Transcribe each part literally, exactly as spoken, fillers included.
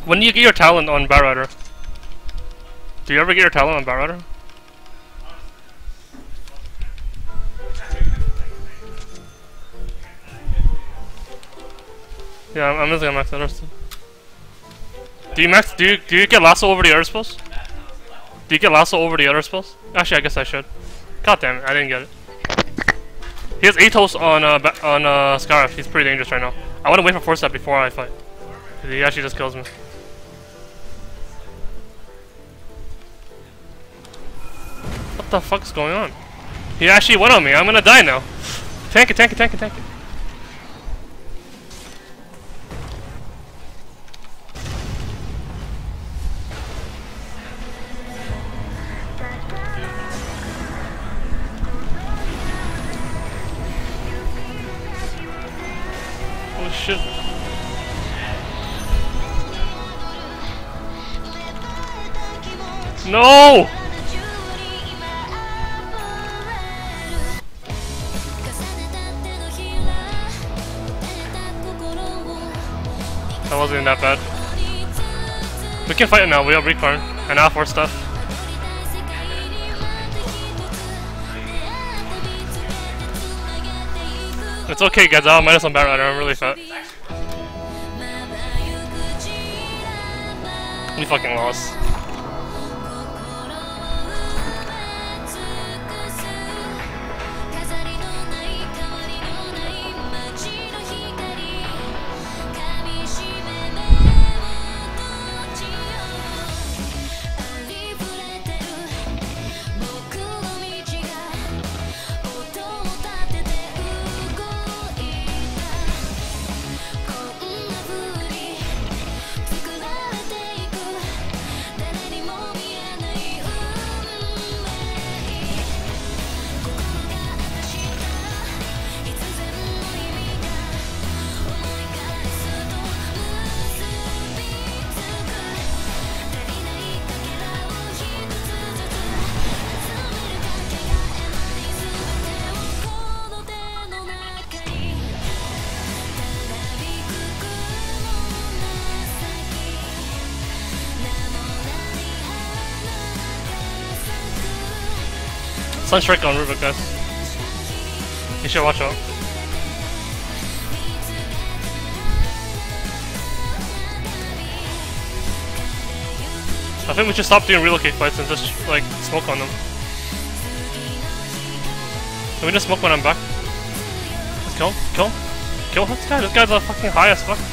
When do you get your talent on Batrider? Do you ever get your talent on Batrider? Yeah, I'm, I'm just gonna max that rest. Do you max? Do you do you get lasso over the other spells? Do you get lasso over the other spells? Actually, I guess I should. God damn it, I didn't get it. He has Atos on uh on uh Scarif. He's pretty dangerous right now. I want to wait for four step before I fight. He actually just kills me. What the fuck is going on? He actually went on me. I'm gonna die now. Tank it, tank it, tank it, tank it. Oh shit. No! That wasn't even that bad. We can fight it now, we have Recarn and Alpha stuff. It's okay guys, I'll minus on Batrider, I'm really fat. We fucking lost. Sunstrike on Rubik, guys. You should watch out. I think we should stop doing relocate fights and just like smoke on them. Can we just smoke when I'm back? Let's kill him, kill him. Kill this guy, this guy's a fucking high as fuck.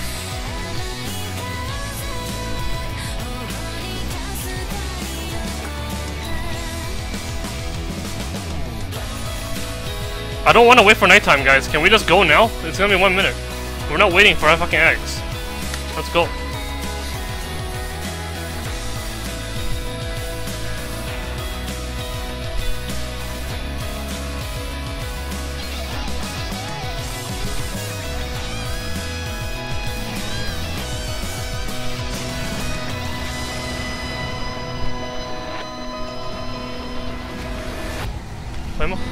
I don't want to wait for nighttime, guys. Can we just go now? It's gonna be one minute. We're not waiting for our fucking eggs. Let's go. Play more.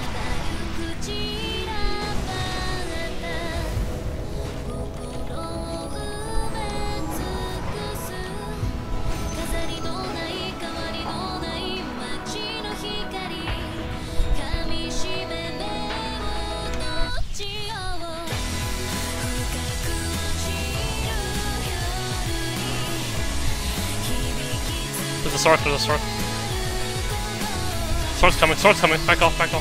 There's a sword, there's a sword. Sword's coming, sword's coming. Back off, back off.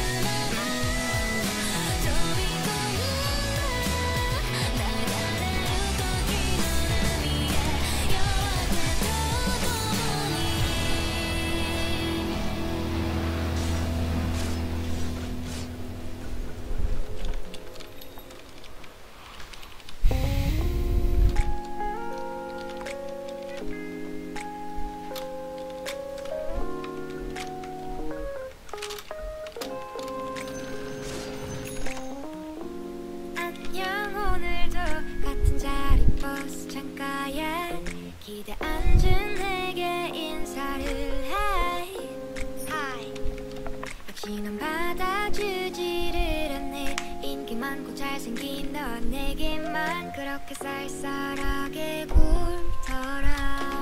기대 앉은 내게 인사를 해 Hi 역시 넌 받아주지를 않네 인기 많고 잘생긴 너 내게만 그렇게 쌀쌀하게 굴더라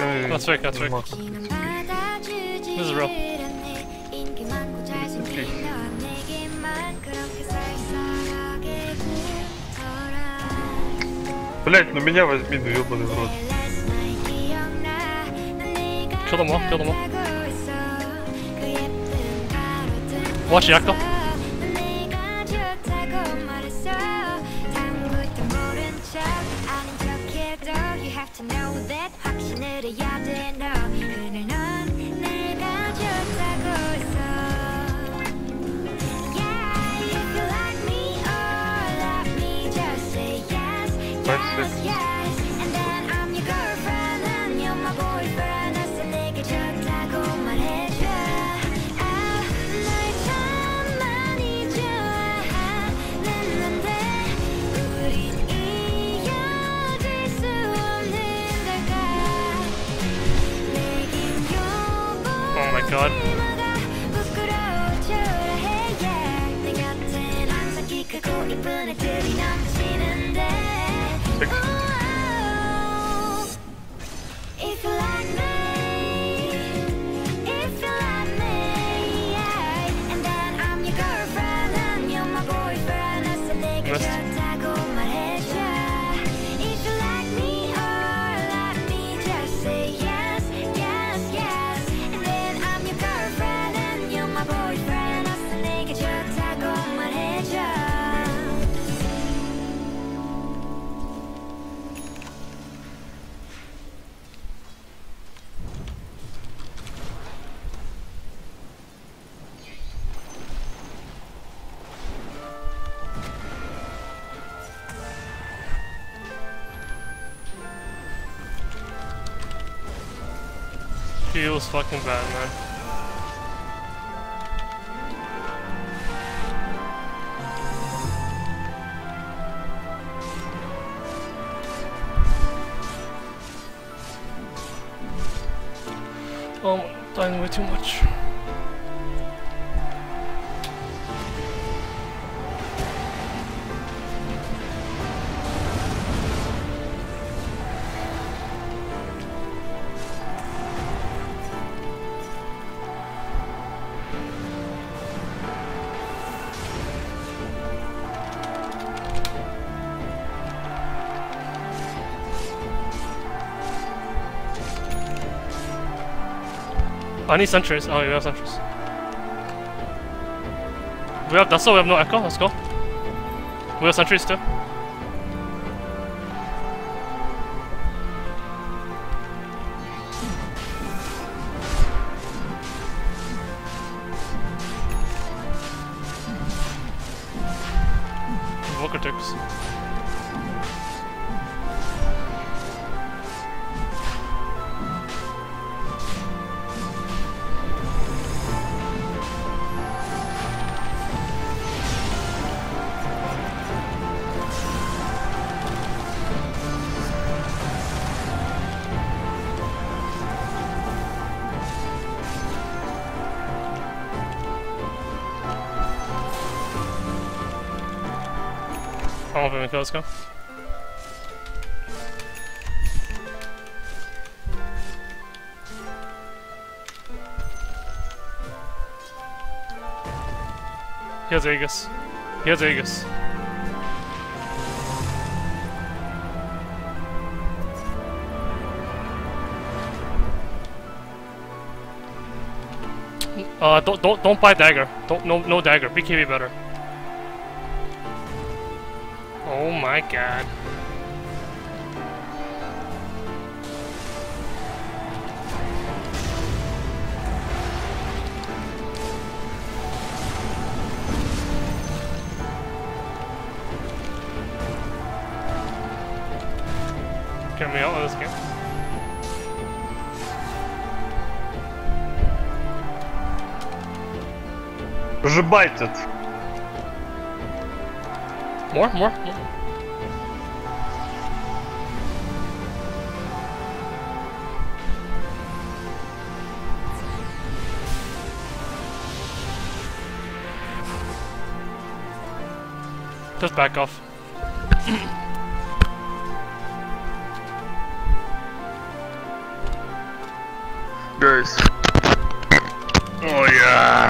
Hey, That's fake, that's fake. Mark. This is real. Блять, ну меня возьми, ну ёбаный в рот. Kill them all, kill them all. Watch Yakko. You have to know that 확신을해야 돼 너 그날 넌 내가 좋다고 했어 Yeah, if you like me or love me just say yes, yes, yes And then I'm your girlfriend and you're my boyfriend 어서 내가 좋다고 말해줘 아, 널 참 많이 좋아하는데 우린 이어질 수 Oh my god. If you like me, if you like me, and then I'm your girlfriend and you're my boyfriend. 어서 내가 좋다고 말해줘. If you like me or love me, just say yes, yes, yes. And then I'm your girlfriend and you're my boyfriend. 어서 내가 좋다고 말해줘. He was fucking bad, man. Oh, I'm dying way too much. I need sentries. Oh, we have sentries. We have. That's why we have no echo. Let's go. We have sentries too. Walker ticks. I'm opening the let's go. He has Aegis. He has Aegis. Uh, don't don't don't buy dagger. Don't no no dagger. B K B better. Oh my god. Get me out of this game. Жебайтят. More, more, more. Just back off. Guys. Oh yeah.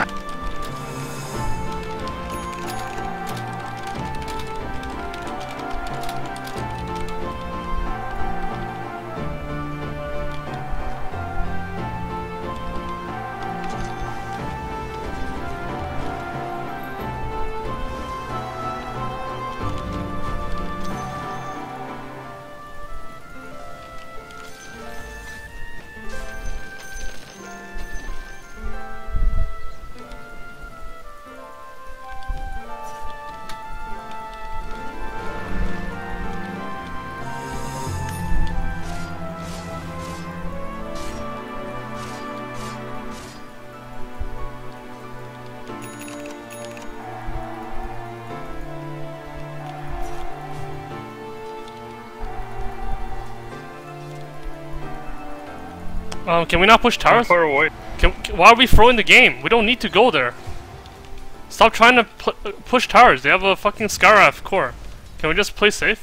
Um, can we not push I'm towers? far away. Can, can- why are we throwing the game? We don't need to go there. Stop trying to pu push towers. They have a fucking Skyraf core. Can we just play safe?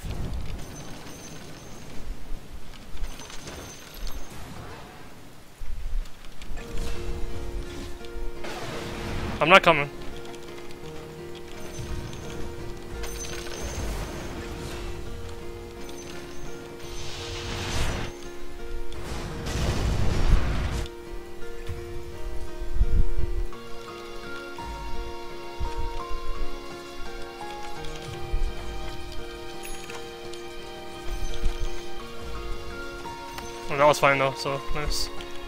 I'm not coming. Oh, that was fine though, so nice.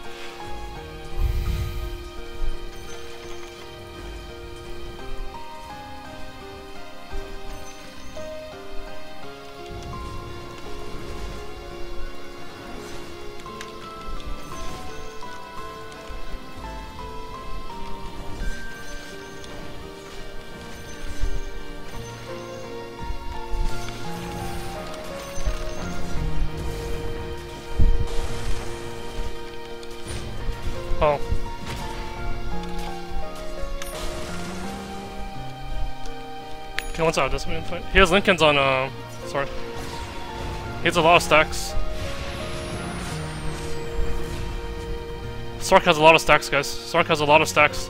Oh. Okay, one side, this one fight. He has Lincoln's on, uh, sorry. He has a lot of stacks. Sark has a lot of stacks, guys. Sark has a lot of stacks.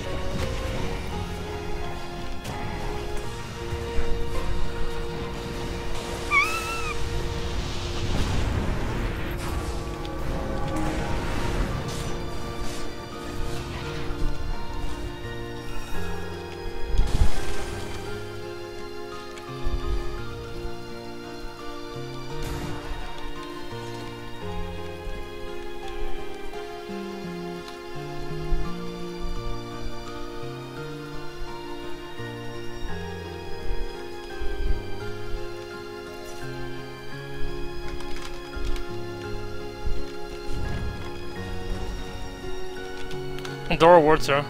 Dora wards here.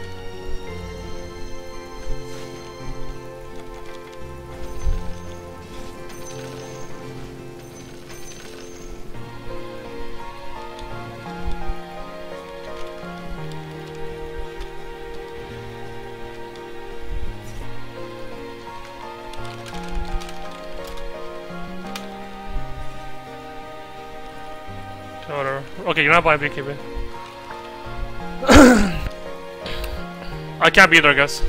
Okay, whatever. Okay, you're not buying B K B. I can't be there, guys.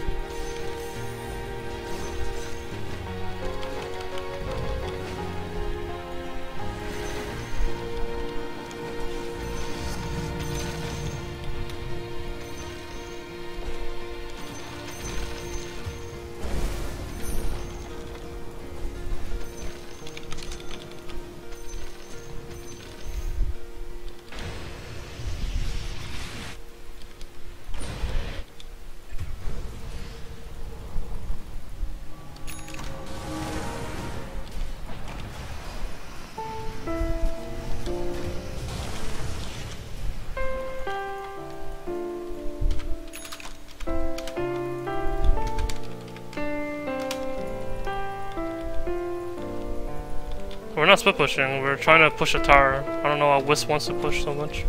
We're not split pushing, we're trying to push a tower. I don't know why Wisp wants to push so much.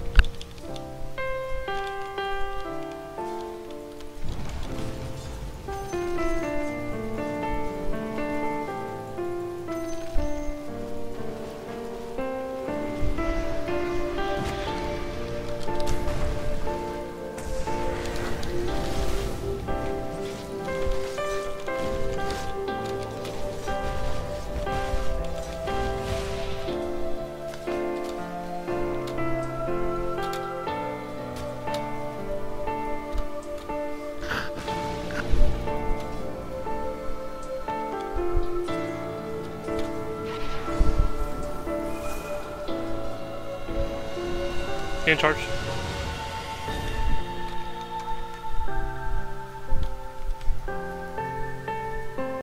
He in charge.